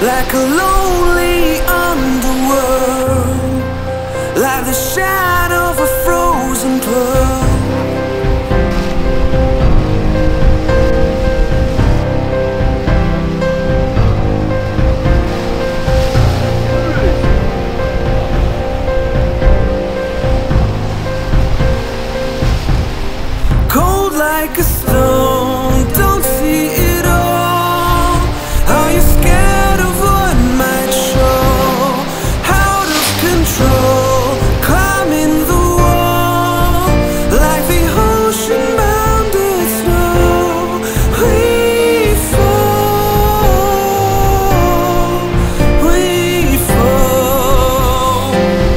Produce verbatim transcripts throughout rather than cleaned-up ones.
like a lonely underworld, like the shadow of a frozen pearl. Cold like a stone, don't see it all. Are you scared of what might show? Out of control, climbing the wall, like the ocean bounded snow. We fall, we fall.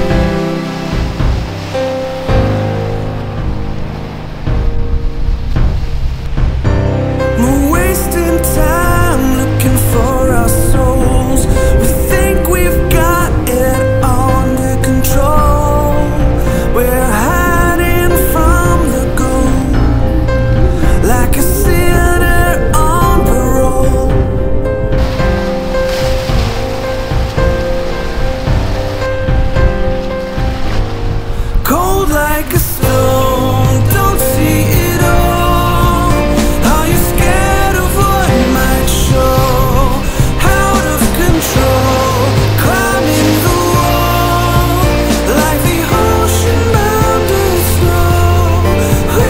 We're wasting time looking for our souls. We think we've got it under control. We're hiding from the goal, like a sinner on parole. Cold like a stone, don't see it all. Are you scared of what might show? Out of control, climbing the wall, like the ocean bounded snow. We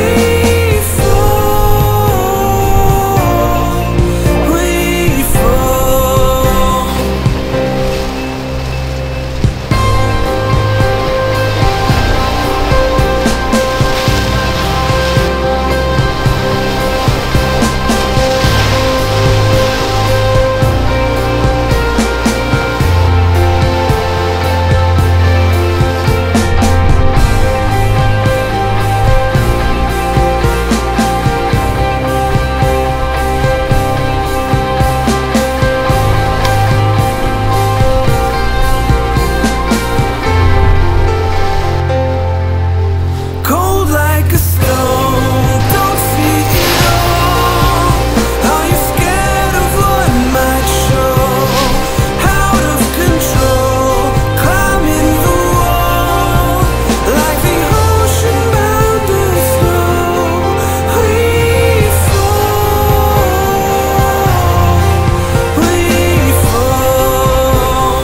fall, we fall. Cold like a stone, don't see it all. Are you scared of what might show? Out of control, climbing the wall, like the ocean bounded snow. We fall, we fall.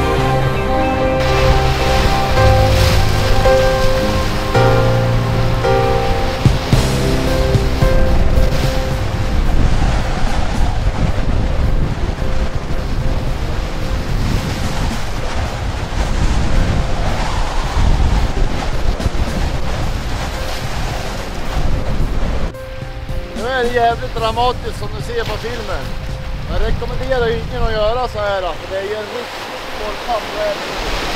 Nu är det jävligt dramatiskt som du ser på filmen. Jag rekommenderar ju ingen att göra så här, för det är ju en riktigt våldsam väder.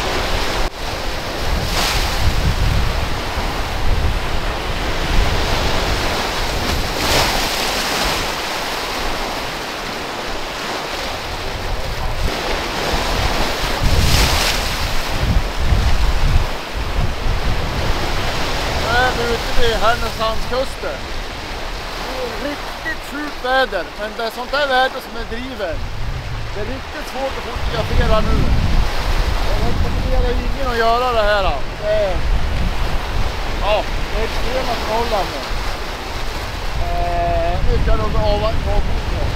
Nu är vi ute vid Härnösandskusten. Riktigt sjukt väder, men det är sånt där väder som är driven. Det är riktigt svårt att fotografera nu. Jag rekommenderar ingen att göra det här. Det är, ja, det är extrema förhållanden. Eh, nu ska de avvakta avvakta.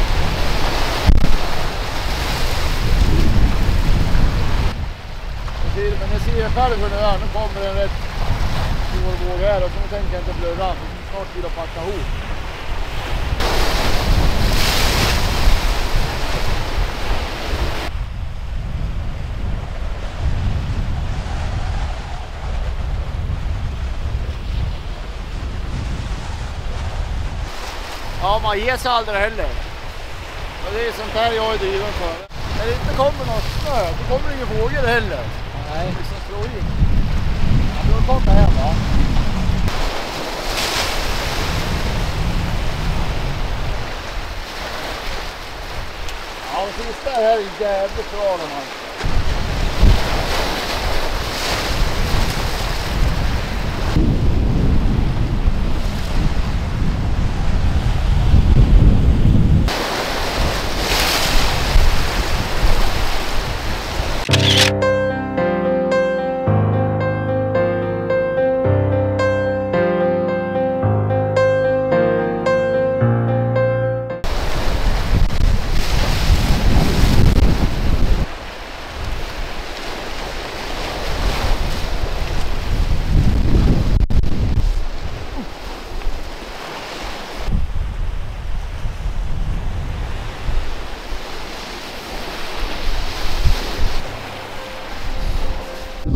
Men ni ser själv hur det är. Nu kommer en rätt stor våg här och så tänker jag inte blöda. Snart vill jag packa ihop. Ja, man ger sig aldrig heller. Och det är sånt här jag är driven för. När det inte kommer något snö, då kommer det ingen fågel heller. Nej. Det som slår in. Jag vill komma hem, va? Ja, det sista här är jävligt bra de här.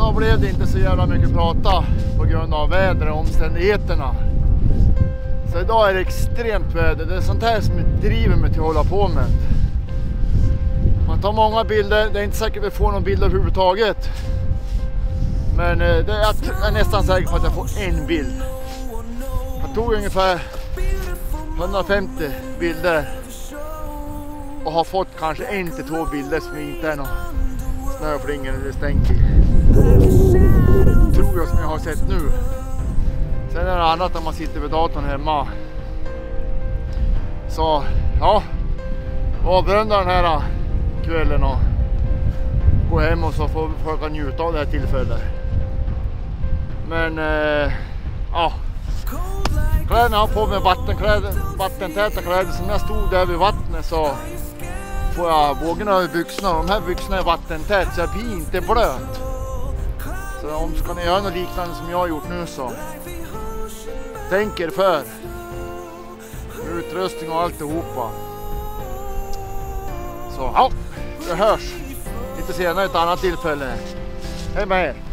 idag blev det inte så jävla mycket prata på grund av väder och omständigheterna. Så idag är det extremt väder. Det är sånt här som driver mig till att hålla på med. Man tar många bilder. Det är inte säkert att vi får någon bild överhuvudtaget. Men det är, jag är nästan säker på att jag får en bild. Jag tog ungefär hundrafemtio bilder. Och har fått kanske en till två bilder som inte är någon snöflingor eller stänk i. Tror jag som jag har sett nu. Sen är det annat när man sitter vid datorn hemma. Så ja, avrunda den här kvällen och gå hem och så får vi försöka njuta av det här tillfället. Men eh, ja, kläderna har på med vattenkläder, vattentäta kläder. Så när jag stod där vid vattnet så får jag vågorna över byxorna. De här byxorna är vattentät så jag blir inte blöt. Så om ska ni göra något liknande som jag har gjort nu så tänk er för. Utrustning och alltihopa. Så ja, det hörs lite senare ett annat tillfälle. Hej med er.